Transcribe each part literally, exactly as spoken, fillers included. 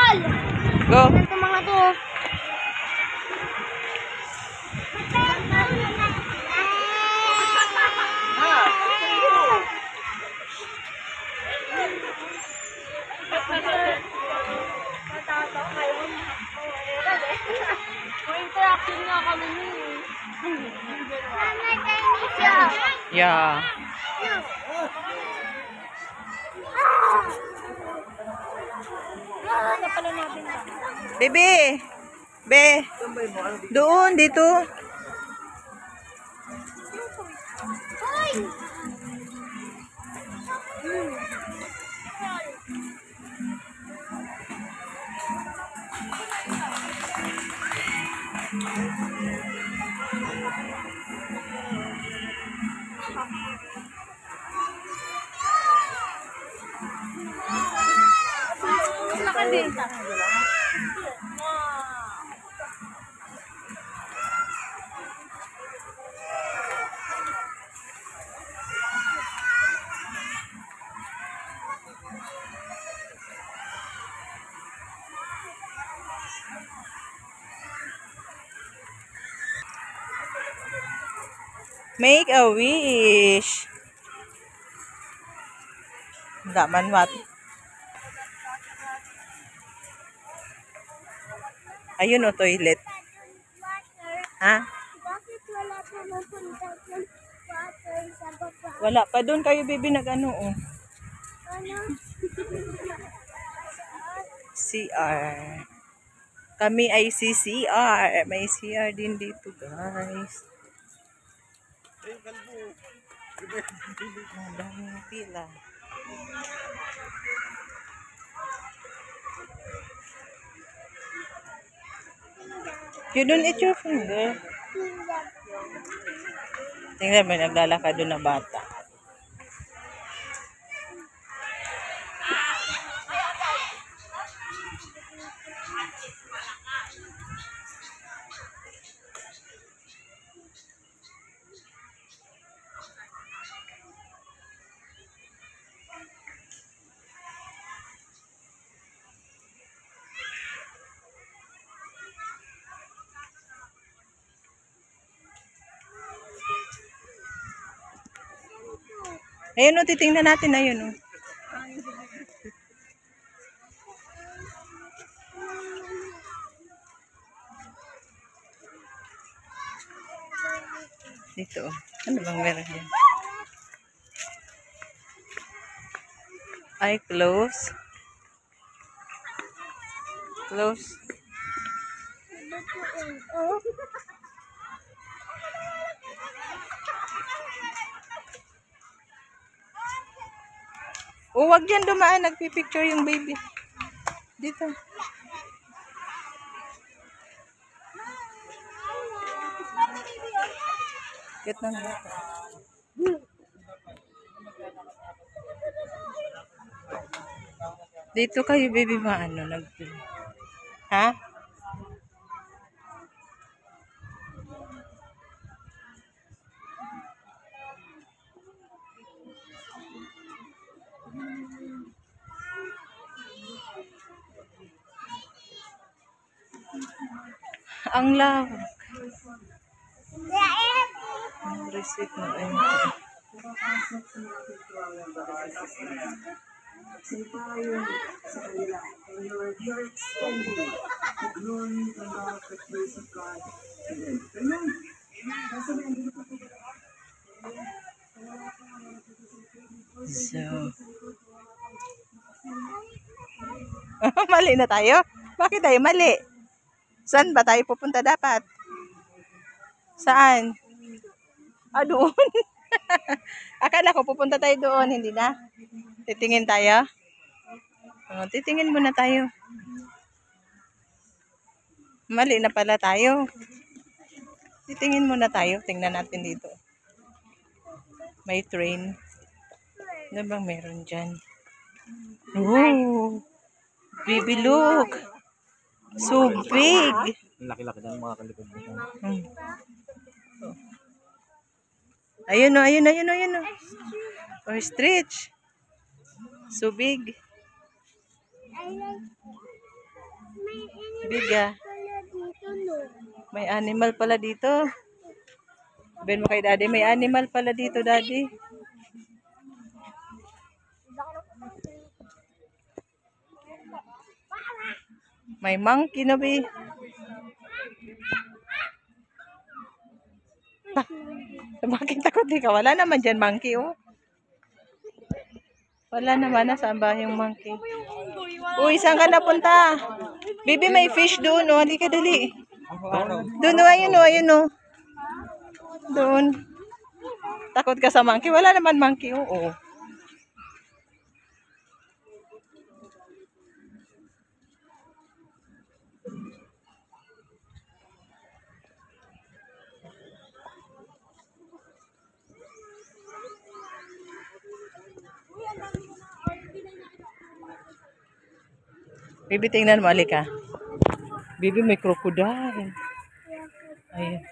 Go. Ito mga to. Interaction nga kami niyo. Yeah. Bebe. Be. Doon, dito. Make a wish. Daman wat. Ayun o, toilet. Ha? Bakit wala pa napunta yung water sa baba? Wala pa doon kayo, baby, nag-ano o. Ano? C R. Kami ay si C R. May C R din dito, guys. Ang daming pila. You don't eat your finger. Tingnan mo, naglalakad doon na bata. Ayun o, titingnan natin. Ayun o. Dito o. Ano bang meron din? Ay, close. Close. O, wag yan dumaan. Nagpipicture yung baby. Dito. Get na na. Dito kayo, baby, maano. Nag ha? Ang lawak. Ang receipt mo ay so mali na tayo? Bakit tayo mali? Saan ba tayo pupunta dapat? Saan? Ah, doon. Akala ko pupunta tayo doon, hindi na. Titingin tayo? Oh, titingin muna tayo. Mali na pala tayo. Titingin muna tayo. Tingnan natin dito. May train. Ano bang meron dyan? Oh! Baby, look! So big! Laki-laki na mga kalikod mo. Hmm. Ayun o, ayun, ayun, ayun o. Ostrich. So big. Biga. Pala dito, no? May animal pala dito. Ben mo kay daddy, may animal pala dito, daddy. May monkey na, be. Bakit takot di ka? Wala naman dyan monkey, oh. Wala naman. Nasaan ba yung monkey? Uy, saan ka napunta? Bibi, may fish doon, oh. Halika, dali. Doon, oh. Ayun, oh. Ayun, oh. Doon. Takot ka sa monkey? Wala naman monkey, oh. Oh. Bibi, tingnan mo, alika. Bibi, may crocodile. Ayan.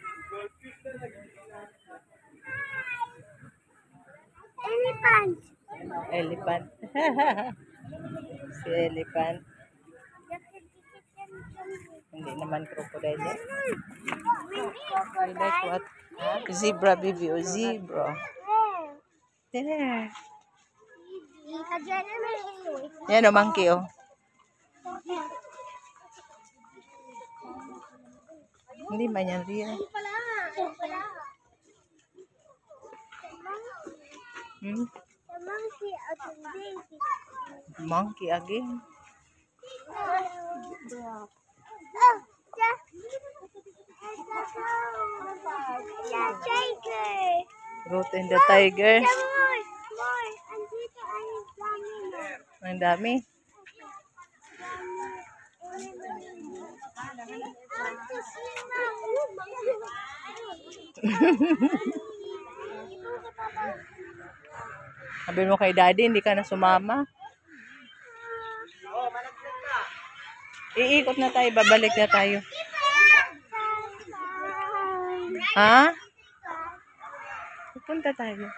Elephant. Elephant. Si elephant. Hindi naman crocodile. Eh. I like what? Huh? Zebra, Bibi. Oh, zebra. There. Yan, oh, monkey, oh. Hindi man yan real. Hmm? Monkey again. Ruth and the tiger. Ang dami. Sabi mo kay daddy, hindi ka na sumama. Iikot na tayo, babalik na tayo. Ha? Pupunta tayo.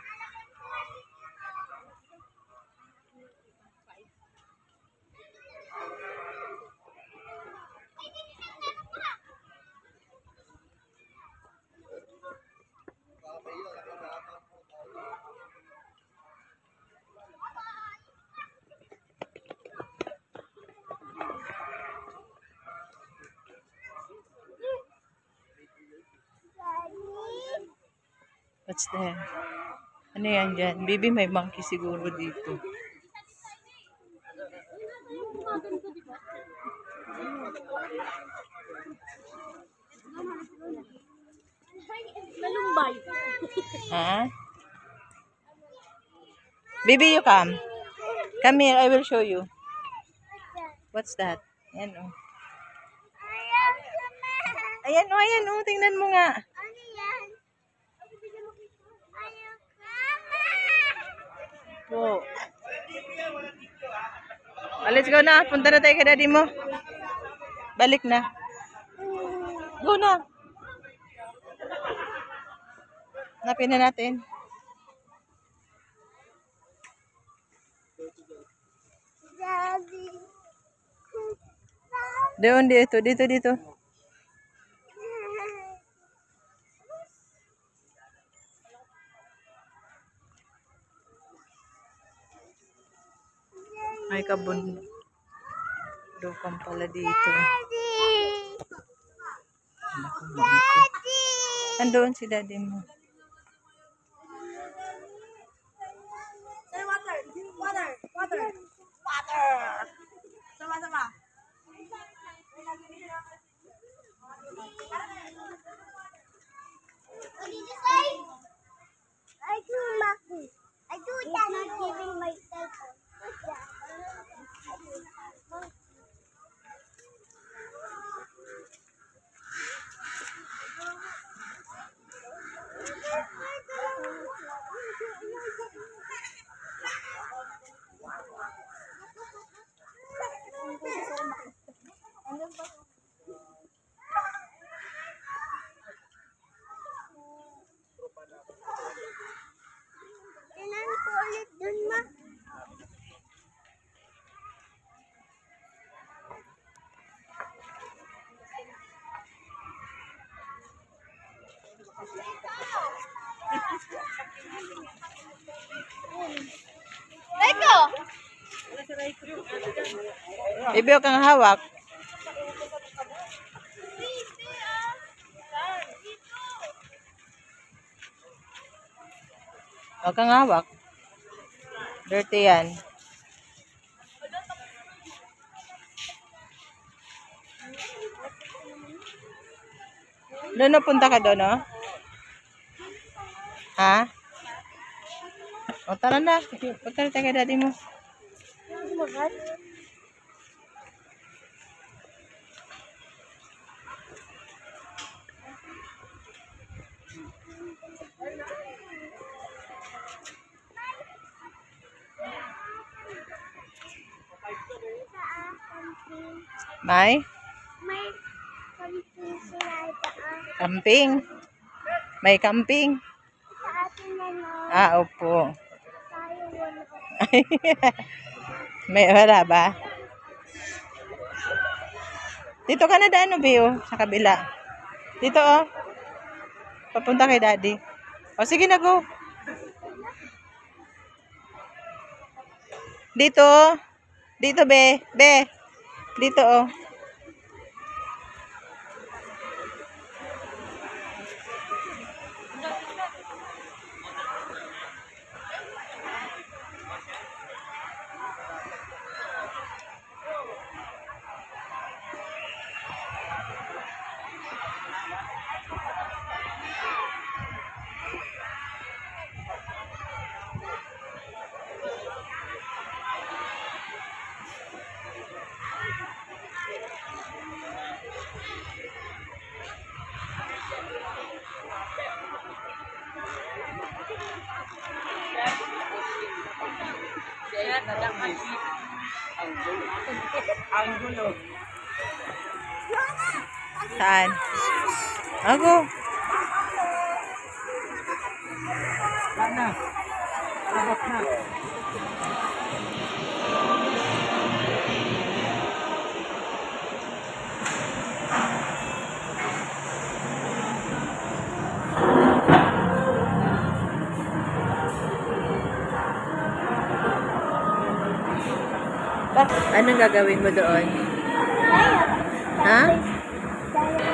What's that? Ano yan dyan? Bibi, may monkey siguro dito. Malumbay. Ha? Bibi, you come. Come here, I will show you. What's that? Ayan, oh. Ayan, oh, ayan, oh. Tingnan mo nga. Ano yan? Oh. Oh, let's go na. Punta na tayo kay daddy mo. Balik na. Go na. Hanapin na natin. Daddy. Doon, dito, dito, dito. Ay, kabun. Dukang pala dito. Andoon si daddy mo. Water, water, water, water. Sama-sama. What did you say? I do nothing. I do that. Not giving my cell phone. What's that? Kailan ko ulit dun, ma? Bibi, huwag kang hawak. Huwag kang hawak. Dirty yan. Doon na punta ka doon, no? Ha? O, tara na. Punta na tayo kay daddy mo. May? May camping sila daan. Camping. May camping. Sa atin na no. Ah, opo. Tayo wala. May wala ba? Dito ka na daan, no, Bio? Sa kabila. Dito, oh. Papunta kay daddy. O, sige na, go. Dito. Dito, be. Be. Dito, oh. Saan? Ako. Sana. Labas na. Anong gagawin mo doon? Ha? Dahil